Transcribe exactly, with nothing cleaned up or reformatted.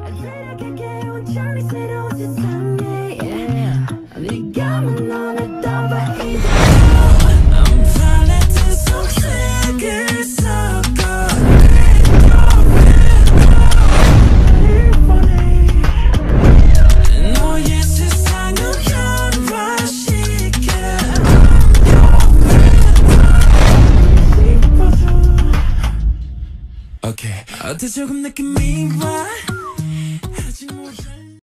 생각할게 온전히 새로운 세상에 네가 넌 떠봐 이제 I'm falling to 속삭을 섞어 너의 세상을 변화시켜 Okay. 어때 조금 느낌이 와